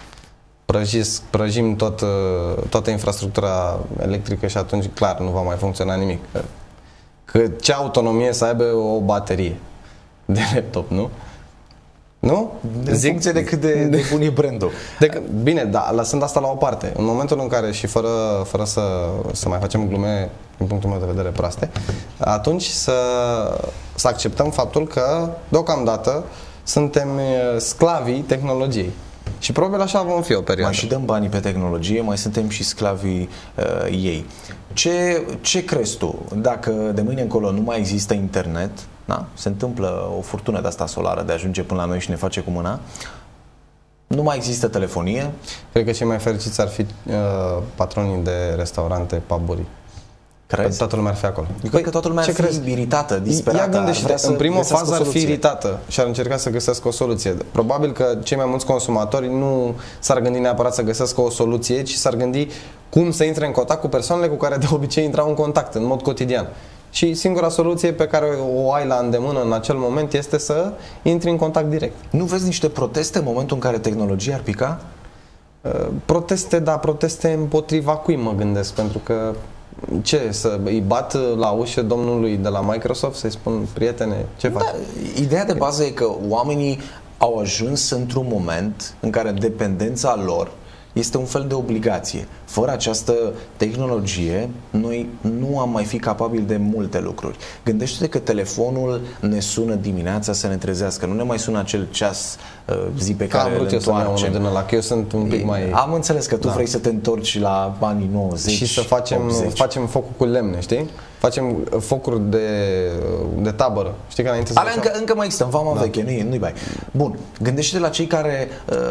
Speaker 3: prăjim toată infrastructura electrică și atunci, clar, nu va mai funcționa nimic. Că ce autonomie să aibă o baterie de laptop, nu? Nu?
Speaker 2: În funcție de cât de bun e brandul.
Speaker 3: Bine, da, lăsând asta la o parte. În momentul în care, și fără să mai facem glume, din punctul meu de vedere, proaste, atunci să acceptăm faptul că, deocamdată, suntem sclavii tehnologiei. Și probabil așa vom fi o perioadă.
Speaker 2: Mai și dăm banii pe tehnologie, mai suntem și sclavii ei. Ce crezi tu? Dacă de mâine încolo nu mai există internet, da? Se întâmplă o furtună de asta solară de a ajunge până la noi și ne face cu mâna, nu mai există telefonie?
Speaker 3: Cred că cei mai fericiți ar fi patronii de restaurante, pub-uri.
Speaker 2: Crezi?
Speaker 3: Toată lumea ar fi acolo.
Speaker 2: Eu cred că toată lumea ar fi iritată, disperată.
Speaker 3: În prima fază ar fi iritată și ar încerca să găsească o soluție. Probabil că cei mai mulți consumatori nu s-ar gândi neapărat să găsească o soluție, ci s-ar gândi cum să intre în contact cu persoanele cu care de obicei intrau în contact, în mod cotidian. Și singura soluție pe care o ai la îndemână în acel moment este să intri în contact direct.
Speaker 2: Nu vezi niște proteste în momentul în care tehnologia ar pica?
Speaker 3: Proteste, da, proteste împotriva cui mă gândesc, pentru că ce, să îi bat la ușă domnului de la Microsoft să-i spun, prietene, ce faci?
Speaker 2: Ideea de bază e că oamenii au ajuns într-un moment în care dependența lor este un fel de obligație. Fără această tehnologie, noi nu am mai fi capabili de multe lucruri. Gândește-te că telefonul ne sună dimineața să ne trezească. Nu ne mai sună acel ceas zi pe care îl întoarcem.
Speaker 3: Eu sunt un pic mai...
Speaker 2: Am înțeles că tu vrei să te întorci la anii 90.
Speaker 3: Și să facem focul cu lemne, știi? Facem focuri de tabără. Știi că înainte
Speaker 2: încă mai există, în vama veche, nu-i bai. Bun, gândește-te la cei care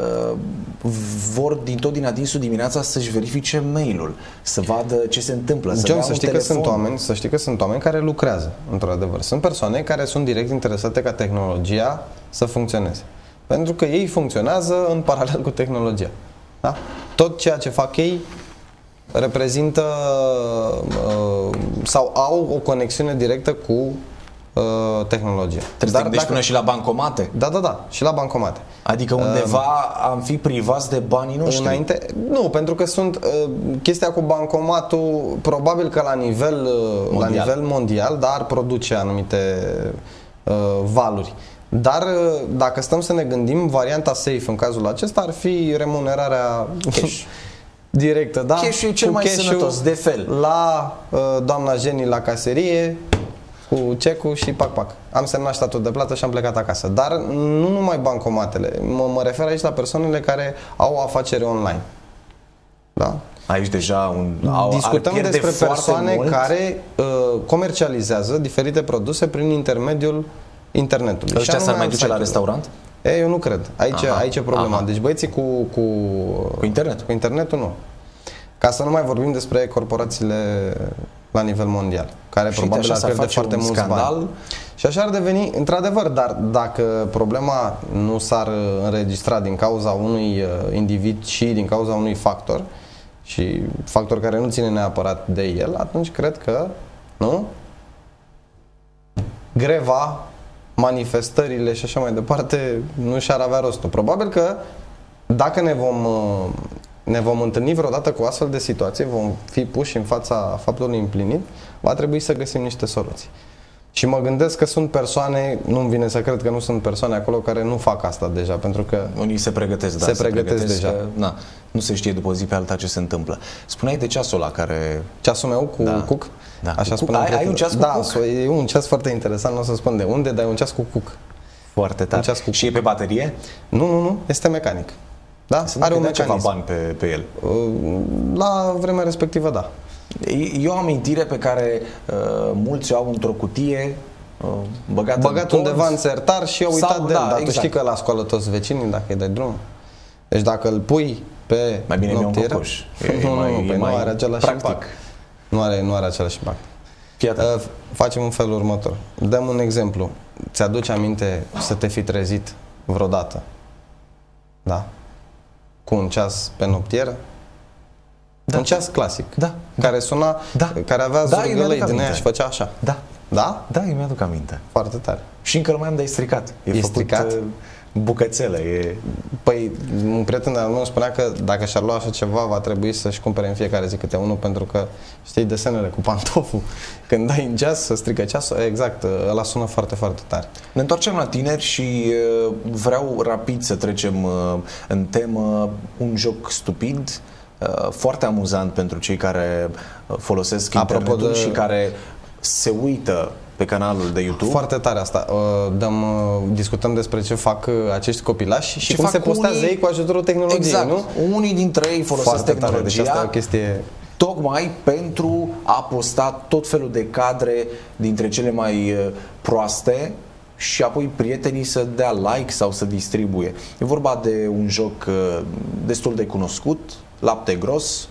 Speaker 2: vor din adinsul dimineața să-și verifice mail-ul, să vadă ce se întâmplă, să
Speaker 3: să știi că sunt oameni care lucrează, într-adevăr. Sunt persoane care sunt direct interesate ca tehnologia să funcționeze. Pentru că ei funcționează în paralel cu tehnologia. Da? Tot ceea ce fac ei reprezintă sau au o conexiune directă cu tehnologia.
Speaker 2: Trebuie să gândești până și la bancomate.
Speaker 3: Da, și la bancomate.
Speaker 2: Adică undeva am fi privați de banii noștri.
Speaker 3: Nu, pentru că sunt chestia cu bancomatul, probabil că la nivel mondial, dar ar produce anumite valuri. Dar dacă stăm să ne gândim, varianta safe în cazul acesta ar fi remunerarea
Speaker 2: cash
Speaker 3: directă, da?
Speaker 2: Cash-ul e cel mai sănătos, de fel.
Speaker 3: La doamna Jenny la caserie, cu cecul și pac. Am semnat statul de plată și am plecat acasă. Dar nu numai bancomatele. Mă refer aici la persoanele care au afaceri online. Da?
Speaker 2: Aici deja
Speaker 3: discutăm despre persoane care comercializează diferite produse prin intermediul internetului.
Speaker 2: Ăștia s-ar mai duce la restaurant?
Speaker 3: Eu nu cred. Aici e problema. Deci băieții cu internetul nu. Ca să nu mai vorbim despre corporațiile la nivel mondial, care probabil ar pierde foarte mulți bani. Și așa ar deveni, într-adevăr, dar dacă problema nu s-ar înregistra din cauza unui individ și din cauza unui factor, și factor care nu ține neapărat de el, atunci cred că, nu? Greva, manifestările și așa mai departe nu și-ar avea rostul. Probabil că dacă ne vom întâlni vreodată cu astfel de situație, vom fi puși în fața faptului împlinit, va trebui să găsim niște soluții. Și mă gândesc că sunt persoane, nu-mi vine să cred că nu sunt persoane acolo care nu fac asta deja, pentru că
Speaker 2: unii se pregătesc,
Speaker 3: se pregătesc deja.
Speaker 2: Că, nu se știe după o zi pe alta ce se întâmplă. Spuneai de ceasul ăla care...
Speaker 3: Ceasul meu cu Cook?
Speaker 2: Da.
Speaker 3: Așa spune.
Speaker 2: Ai un ceas cu Cook?
Speaker 3: Da, e un ceas foarte interesant, nu o să spun de unde, dar e un ceas cu Cook.
Speaker 2: Foarte tare. Și e pe baterie?
Speaker 3: Nu, este mecanic. Da? Are un mecanism.
Speaker 2: Ceva bani pe el?
Speaker 3: La vremea respectivă, da.
Speaker 2: E o amintire pe care mulți o au într-o cutie, băgat
Speaker 3: undeva în sertar și au uitat de el. Dar tu știi că la școală toți vecinii, dacă îi dai drum. Deci dacă îl pui pe
Speaker 2: mai bine
Speaker 3: noptieră,
Speaker 2: nu
Speaker 3: are același impact. Nu are același impact. Facem un fel următor. Dăm un exemplu. Ți-aduce aminte să te fi trezit vreodată? Da? Cu un ceas pe noptieră? Da. Un ceas clasic.
Speaker 2: Da.
Speaker 3: Care suna, care avea zurgălăi din aia și făcea așa.
Speaker 2: Da.
Speaker 3: Da?
Speaker 2: Da, eu mi-aduc aminte.
Speaker 3: Foarte tare.
Speaker 2: Și încă nu mai am, dar e stricat.
Speaker 3: E făcut stricat?
Speaker 2: Bucățelă.
Speaker 3: Păi, un prieten al meu spunea că dacă și-ar lua așa ceva, va trebui să-și cumpere în fiecare zi câte unul, pentru că știi desenele cu pantoful. Când dai în ceas, să strică ceasul, exact, ăla sună foarte, foarte tare.
Speaker 2: Ne întoarcem la tineri și vreau rapid să trecem în temă un joc stupid, foarte amuzant pentru cei care folosesc internetul și care se uită pe canalul de YouTube.
Speaker 3: Foarte tare asta. Discutăm despre ce fac acești copilași și cum se postează ei cu ajutorul tehnologiei,
Speaker 2: exact.
Speaker 3: Nu?
Speaker 2: Unii dintre ei folosesc tehnologia.
Speaker 3: Deci asta e o chestie...
Speaker 2: tocmai pentru a posta tot felul de cadre dintre cele mai proaste și apoi prietenii să dea like sau să distribuie. E vorba de un joc destul de cunoscut, Lapte Gros.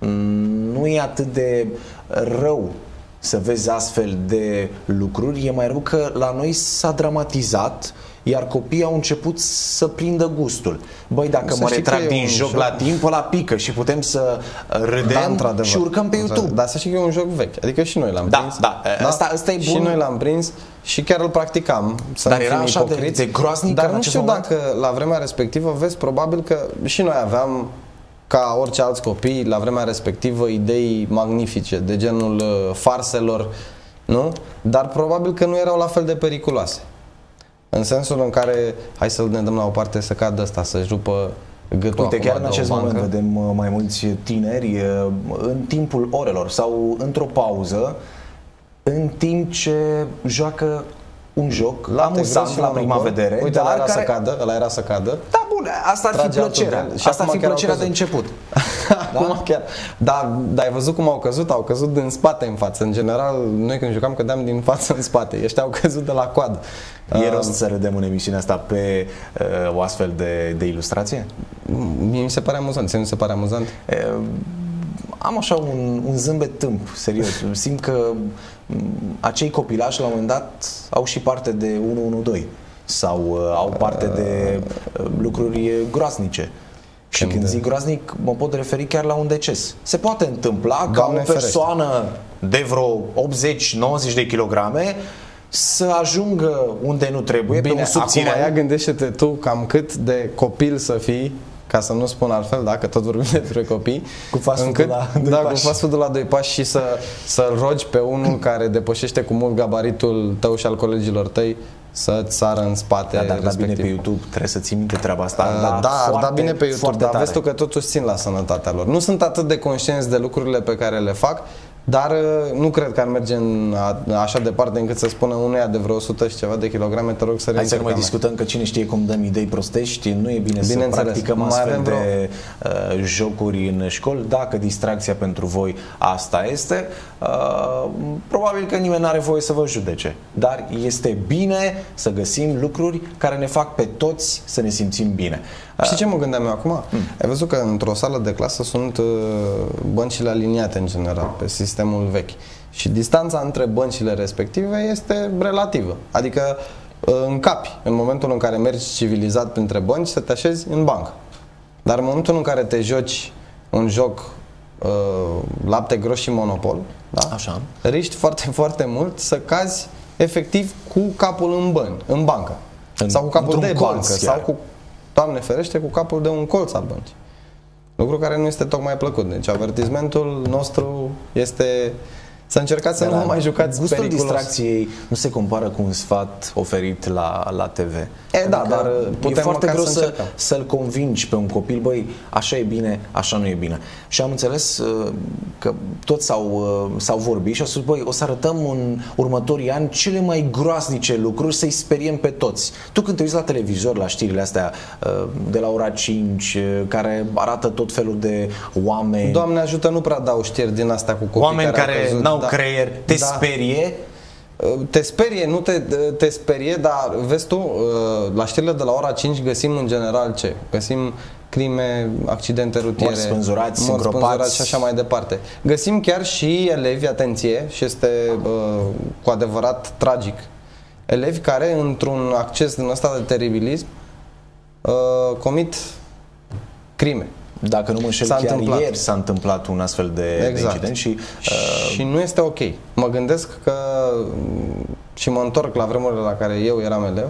Speaker 2: Nu e atât de rău să vezi astfel de lucruri, e mai rău că la noi s-a dramatizat, iar copiii au început să prindă gustul. Băi, dacă mă retrag din joc la timp, ăla pică și putem să râdem și urcăm pe YouTube.
Speaker 3: Dar să știi că e un joc vechi, adică și noi l-am prins.
Speaker 2: Asta e bun.
Speaker 3: Și noi l-am prins și chiar îl practicam.
Speaker 2: Dar era așa de groaznic.
Speaker 3: Dar nu știu dacă la vremea respectivă, vezi, probabil că și noi aveam, ca orice alți copii, la vremea respectivă, idei magnifice, de genul farselor, nu? Dar probabil că nu erau la fel de periculoase. În sensul în care, hai să ne dăm la o parte să cadă ăsta, să-și rupă gâtul.
Speaker 2: Uite, chiar în acest moment vedem mai mulți tineri în timpul orelor sau într-o pauză, în timp ce joacă un joc amuzant la prima vedere.
Speaker 3: Uite, ăla era să cadă, ăla era să cadă.
Speaker 2: Da, bun, asta ar fi plăcerea. Asta ar fi plăcerea de început.
Speaker 3: Da? Chiar. Dar ai văzut cum au căzut? Au căzut din spate în față. În general, noi când jucam cădeam din față în spate. Ăștia au căzut de la coadă.
Speaker 2: E rost să râdem în emisiunea asta pe o astfel de ilustrație?
Speaker 3: Mie mi se pare amuzant. Ți nu se pare amuzant?
Speaker 2: Am așa un zâmbet tâmp, serios. Simt că acei copilași la un moment dat au și parte de 112 sau au parte de lucruri groaznice. Și când zic groaznic, mă pot referi chiar la un deces. Se poate întâmpla ca o persoană de vreo 80-90 de kilograme să ajungă unde nu trebuie.
Speaker 3: Bine, acum ia gândește-te tu cam cât de copil să fii, ca să nu spun altfel, dacă tot vorbim despre copii,
Speaker 2: cu fast
Speaker 3: food-ul la 2 pași și să-l rogi pe unul care depășește cu mult gabaritul tău și al colegilor tăi să-ți sară în spate.
Speaker 2: Dar bine pe YouTube, trebuie să ții minte treaba asta.
Speaker 3: Da, bine pe YouTube, dar vezi tu că totuși țin la sănătatea lor. Nu sunt atât de conștienți de lucrurile pe care le fac, Dar nu cred că ar merge așa departe încât să spună unuia de vreo 100 și ceva de kilograme, te rog să
Speaker 2: hai să nu mai discutăm, că cine știe cum dăm idei prostești, nu e bine să practicăm astfel de jocuri în școli. Dacă distracția pentru voi asta este, probabil că nimeni nu are voie să vă judece. Dar este bine să găsim lucruri care ne fac pe toți să ne simțim bine.
Speaker 3: Știi ce mă gândeam eu acum? Ai văzut că într-o sală de clasă sunt băncile aliniate în general pe sistemul vechi și distanța între băncile respective este relativă. Adică încapi în momentul în care mergi civilizat printre bănci să te așezi în bancă. Dar în momentul în care te joci un joc lapte gros și Monopol, da?
Speaker 2: Așa.
Speaker 3: Riști foarte, foarte mult să cazi efectiv cu capul în bancă. Sau cu capul de bancă. Sau cu, Doamne ferește, cu capul de un colț al băncii. Lucru care nu este tocmai plăcut. Deci avertismentul nostru este să încercați să nu mai jucați
Speaker 2: gustul
Speaker 3: periculos.
Speaker 2: Distracției nu se compară cu un sfat oferit la TV.
Speaker 3: Da, dar
Speaker 2: e foarte greu să-l convingi pe un copil, băi, așa e bine, așa nu e bine. Și am înțeles că toți s-au vorbit și au spus, băi, o să arătăm în următorii ani cele mai groaznice lucruri, să-i speriem pe toți. Tu când te uiți la televizor, la știrile astea de la ora 5, care arată tot felul de oameni...
Speaker 3: Doamne ajută, nu prea dau știri din astea cu copii
Speaker 2: oameni care n-au creier, te sperie?
Speaker 3: Te sperie, nu te sperie, dar vezi tu, la știrile de la ora 5 găsim în general ce? Găsim crime, accidente rutiere,
Speaker 2: morți spânzurați, îngropați
Speaker 3: și așa mai departe. Găsim chiar și elevi, atenție, și este cu adevărat tragic, elevi care într-un acces din ăsta de teribilism comit crime.
Speaker 2: Dacă nu mă înșel, chiar ieri s-a întâmplat un astfel de incident și
Speaker 3: nu este ok. Mă gândesc că, și mă întorc la vremurile la care eu eram elev,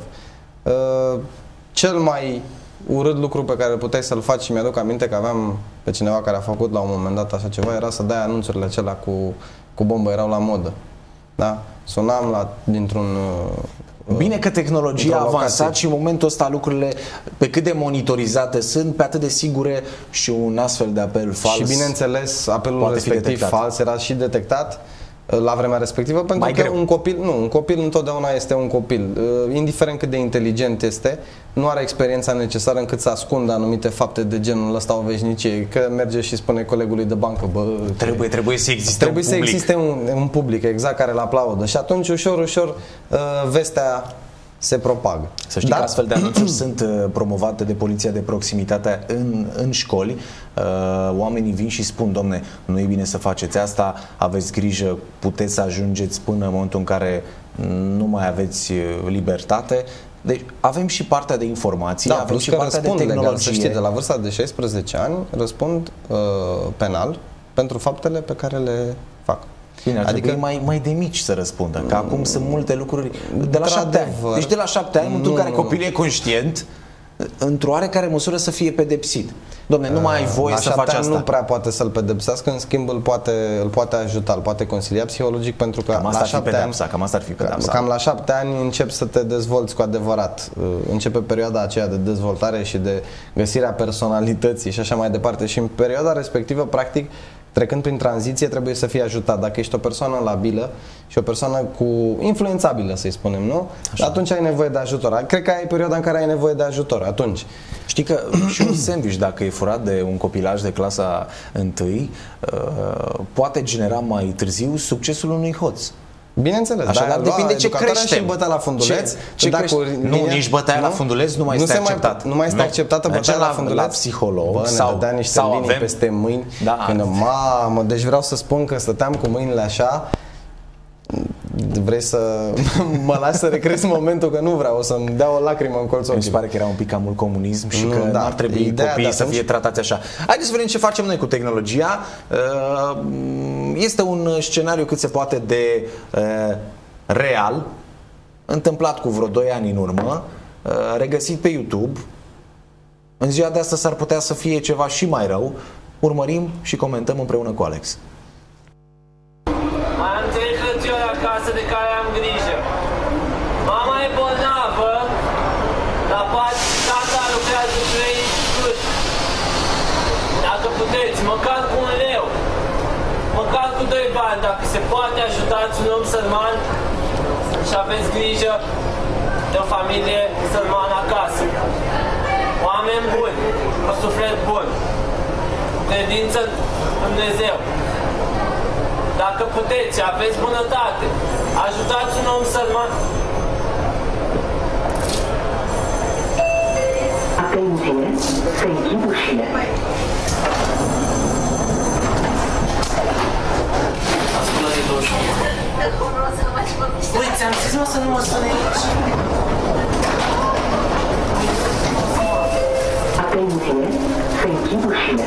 Speaker 3: cel mai urât lucru pe care puteai să-l faci, și mi-aduc aminte că aveam pe cineva care a făcut la un moment dat așa ceva, era să dai anunțurile acelea cu bombă, erau la modă. Da? Sunam dintr-un...
Speaker 2: Bine că tehnologia a avansat și în momentul ăsta lucrurile, pe cât de monitorizate sunt, pe atât de sigure, și un astfel de apel fals.
Speaker 3: Și bineînțeles, apelul respectiv fals era și detectat la vremea respectivă, pentru că un copil întotdeauna este un copil. Indiferent cât de inteligent este, nu are experiența necesară încât să ascundă anumite fapte de genul ăsta o veșnicie. Că merge și spune colegului de bancă, bă,
Speaker 2: trebuie să existe
Speaker 3: un public, exact, care îl aplaudă. Și atunci, ușor, ușor, vestea se propagă.
Speaker 2: Să știi că astfel de anunțuri sunt promovate de poliția de proximitate în școli. Oamenii vin și spun, domne, nu e bine să faceți asta, aveți grijă, puteți să ajungeți până în momentul în care nu mai aveți libertate. Deci avem și partea de informații, avem și partea de tehnologie.
Speaker 3: Legal, să știi, de la vârsta de 16 ani răspund penal pentru faptele pe care le fac.
Speaker 2: Bine, adică mai de mici să răspundă, că acum sunt multe lucruri de la 7 ani. Deci de la 7 ani, în momentul în care copilul e conștient, într-o oarecare măsură să fie pedepsit. Dom'le, nu mai ai voie să faci asta.
Speaker 3: Nu prea poate să-l pedepsească, în schimb îl poate ajuta, îl poate consilia psihologic, pentru că
Speaker 2: cam asta ar fi pedepsa.
Speaker 3: Cam la 7 ani începi să te dezvolți cu adevărat. Începe perioada aceea de dezvoltare și de găsirea personalității și așa mai departe. Și în perioada respectivă, practic, trecând prin tranziție, trebuie să fii ajutat. Dacă ești o persoană labilă și o persoană influențabilă, să-i spunem, nu? Așa. Atunci ai nevoie de ajutor. Cred că ai perioada în care ai nevoie de ajutor. Atunci.
Speaker 2: Știi că și un sandwich, dacă e furat de un copilaj de clasa 1, poate genera mai târziu succesul unui hoț.
Speaker 3: Bineînțeles,
Speaker 2: dar depinde ce crește.
Speaker 3: Și bătea la funduleț.
Speaker 2: Nu, nici bătaia la funduleț nu mai este acceptat.
Speaker 3: Nu mai este acceptată bătaia la funduleț.
Speaker 2: La psiholog
Speaker 3: sau ne dădea niște linii peste mâini. Când, mamă, deci vreau să spun că stăteam cu mâinile așa. Vrei să mă lași să recrezi momentul, că nu vreau, o să-mi dea o lacrimă în colțul ochii.
Speaker 2: Mi se pare că era un pic ca mult comunism și că n-ar trebui copiii să fie tratați așa. Haideți să vedem ce facem noi cu tehnologia. Este un scenariu cât se poate de real, întâmplat cu vreo 2 ani în urmă, regăsit pe YouTube. În ziua de astăzi s-ar putea să fie ceva și mai rău. Urmărim și comentăm împreună cu Alex.
Speaker 14: Acasă de care am grijă. Mama e bolnavă, dar tata lucrează 3 ori. Dacă puteți, măcar cu 1 leu, măcar cu 2 bani, dacă se poate ajutați un om sărman și aveți grijă de o familie sărmană acasă. Oameni buni, cu suflet bun, credință în Dumnezeu. Dacă puteți, aveți bunătate, ajutați un om sărman.
Speaker 15: Atenție, se închid ușile.
Speaker 14: Ascultă-te, Doșu. Ui, ți-am zis, mă, să nu mă suni aici.
Speaker 15: Atenție, se închid ușile.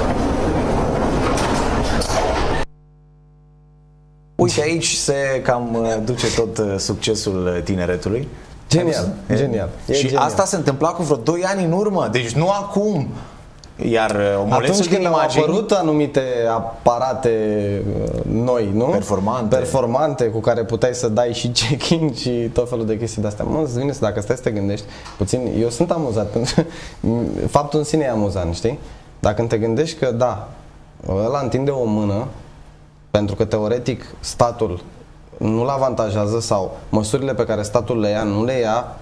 Speaker 2: Uite, aici se cam duce tot succesul tineretului.
Speaker 3: Genial, genial.
Speaker 2: Și
Speaker 3: genial.
Speaker 2: asta se întâmpla cu vreo 2 ani în urmă, deci nu acum. Iar
Speaker 3: atunci când au apărut anumite aparate noi, nu? Performante, cu care puteai să dai și check-in și tot felul de chestii de-astea. Mă, îți vine să, dacă stai să te gândești puțin, eu sunt amuzat, pentru faptul în sine e amuzant, știi? Dacă te gândești că, da, ăla întinde o mână, pentru că teoretic statul nu-l avantajează sau măsurile pe care statul le ia, nu le ia,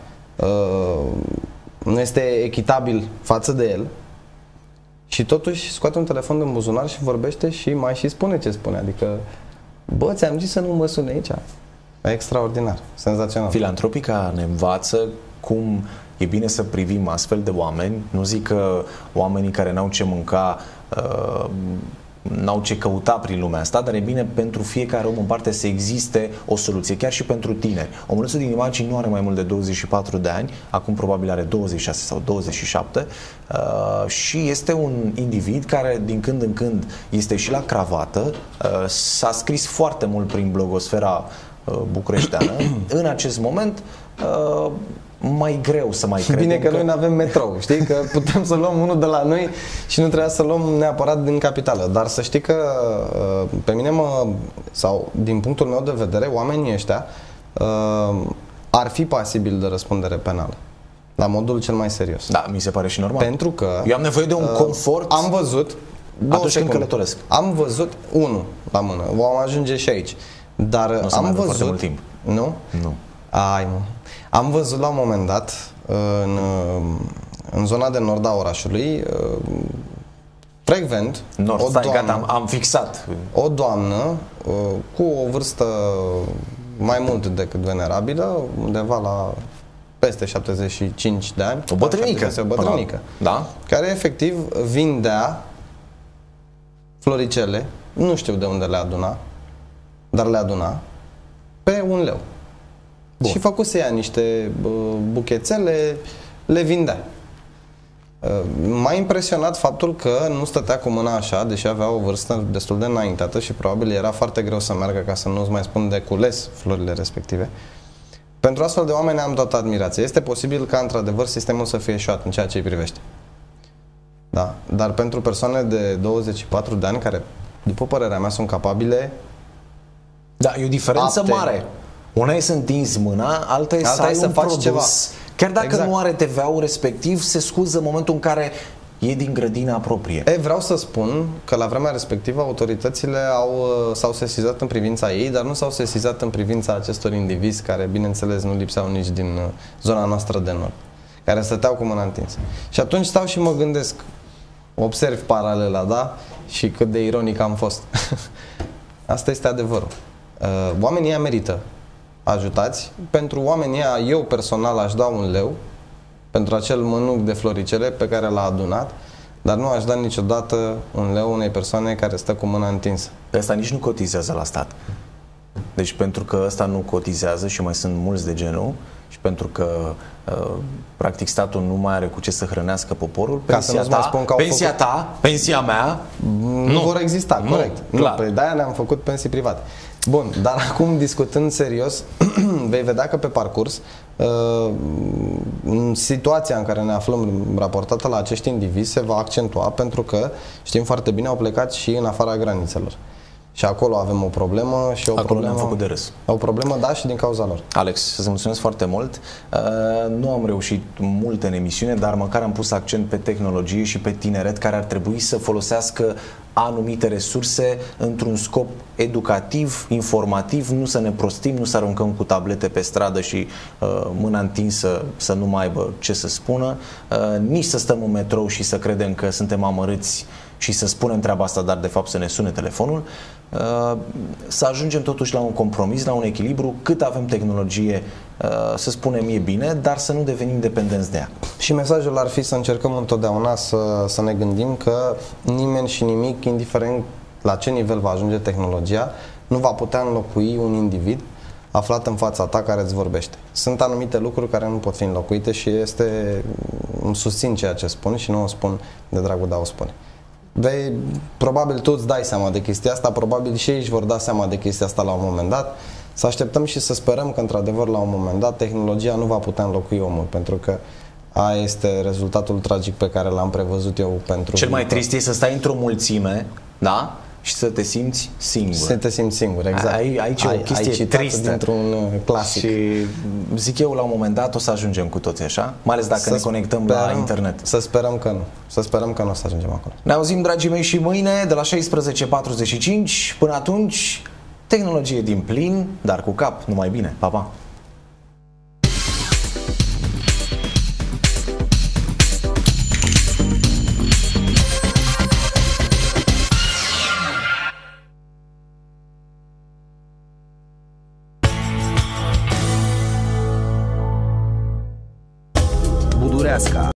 Speaker 3: nu este echitabil față de el, și totuși scoate un telefon din buzunar și vorbește și mai și spune ce spune. Adică, bă, ți-am zis să nu mă suni aici. E extraordinar, senzațional.
Speaker 2: Filantropica ne învață cum e bine să privim astfel de oameni. Nu zic că oamenii care n-au ce mânca n-au ce căuta prin lumea asta, dar e bine pentru fiecare om în parte să existe o soluție, chiar și pentru tine. Omuluțul din imagini nu are mai mult de 24 de ani, acum probabil are 26 sau 27 și este un individ care din când în când este și la cravată, s-a scris foarte mult prin blogosfera bucureșteană. În acest moment mai greu să mai credem.
Speaker 3: Bine că noi nu avem metrou, știi? Că putem să luăm unul de la noi și nu trebuia să luăm neapărat din capitală. Dar să știi că pe mine sau din punctul meu de vedere, oamenii ăștia ar fi pasibili de răspundere penală. La modul cel mai serios.
Speaker 2: Da, mi se pare și normal.
Speaker 3: Pentru că
Speaker 2: eu am nevoie de un confort.
Speaker 3: Am văzut
Speaker 2: atunci când călătoresc.
Speaker 3: Am văzut unul la mână. Vom ajunge și aici. Dar
Speaker 2: nu
Speaker 3: am văzut
Speaker 2: foarte mult timp.
Speaker 3: Nu?
Speaker 2: Nu.
Speaker 3: Ai, mă. Am văzut la un moment dat în zona de nord a orașului frecvent
Speaker 2: o doamnă, gata, am fixat.
Speaker 3: O doamnă cu o vârstă mai mult decât venerabilă, undeva la peste 75 de ani.
Speaker 2: O bătrânică.
Speaker 3: O bătrânică.
Speaker 2: Da?
Speaker 3: Care efectiv vindea floricele, nu știu de unde le aduna, dar le aduna pe 1 leu. Bun. Și făcuse ea niște buchețele, le vindea. M-a impresionat faptul că nu stătea cu mâna așa, deși avea o vârstă destul de înaintată și probabil era foarte greu să meargă, ca să nu-ți mai spun de cules florile respective. Pentru astfel de oameni am toată admirație. Este posibil ca într-adevăr sistemul să fie eșuat în ceea ce îi privește. Da? Dar pentru persoane de 24 de ani care, după părerea mea, sunt capabile.
Speaker 2: Da, e o diferență mare. Una e să întinzi mâna, alta e să ai un produs. Ceva. Chiar dacă nu are TVA-ul respectiv, se scuză în momentul în care e din grădina proprie.
Speaker 3: Vreau să spun că la vremea respectivă autoritățile s-au sesizat în privința ei, dar nu s-au sesizat în privința acestor indivizi care, bineînțeles, nu lipseau nici din zona noastră de nord, care stăteau cu mâna întinsă. Și atunci stau și mă gândesc, observ paralela, da? Și cât de ironic am fost. Asta este adevărul. Oamenii ăia merită ajutați. Pentru oamenii ăia, eu personal aș da 1 leu pentru acel mănuc de floricele pe care l-a adunat, dar nu aș da niciodată 1 leu unei persoane care stă cu mâna întinsă.
Speaker 2: Pe asta nici nu cotizează la stat. Deci pentru că ăsta nu cotizează și mai sunt mulți de genul și pentru că practic statul nu mai are cu ce să hrănească poporul, pensia mea
Speaker 3: nu vor exista, corect.
Speaker 2: Clar.
Speaker 3: Nu, de-aia ne-am făcut pensii private. Bun, dar acum discutând serios, vei vedea că pe parcurs situația în care ne aflăm raportată la acești indivizi se va accentua, pentru că știm foarte bine, au plecat și în afara granițelor. Și acolo avem o problemă și o problemă
Speaker 2: ne-am făcut de râs.
Speaker 3: O problemă, da, și din cauza lor.
Speaker 2: Alex, să-ți mulțumesc foarte mult. Nu am reușit mult în emisiune, dar măcar am pus accent pe tehnologie și pe tineret care ar trebui să folosească anumite resurse într-un scop educativ, informativ, nu să ne prostim, nu să aruncăm cu tablete pe stradă și mâna întinsă să nu mai aibă ce să spună, nici să stăm în metrou și să credem că suntem amărâți și să spunem treaba asta, dar de fapt să ne sune telefonul, să ajungem totuși la un compromis, la un echilibru, cât avem tehnologie, să spunem, e bine, dar să nu devenim dependenți de ea.
Speaker 3: Și mesajul ar fi să încercăm întotdeauna să ne gândim că nimeni și nimic, indiferent la ce nivel va ajunge tehnologia, nu va putea înlocui un individ aflat în fața ta care îți vorbește. Sunt anumite lucruri care nu pot fi înlocuite și îmi susțin ceea ce spun și nu o spun de dragul de a o spune. Probabil tu îți dai seama de chestia asta, probabil și ei își vor da seama de chestia asta la un moment dat. Să așteptăm și să sperăm că într-adevăr la un moment dat tehnologia nu va putea înlocui omul, pentru că aia este rezultatul tragic pe care l-am prevăzut eu pentru
Speaker 2: Cel mai trist e să stai într-o mulțime, da? Și să te simți singur.
Speaker 3: Să te simți singur, exact.
Speaker 2: Aici e o chestie tristă
Speaker 3: dintr-un clasic.
Speaker 2: Și zic eu, la un moment dat o să ajungem cu toții așa, mai ales dacă ne conectăm la internet.
Speaker 3: Să sperăm că nu. Să sperăm că nu o să ajungem acolo.
Speaker 2: Ne auzim, dragii mei, și mâine de la 16:45. Până atunci, tehnologie din plin, dar cu cap. Numai bine. Pa, pa!
Speaker 6: Budureasca.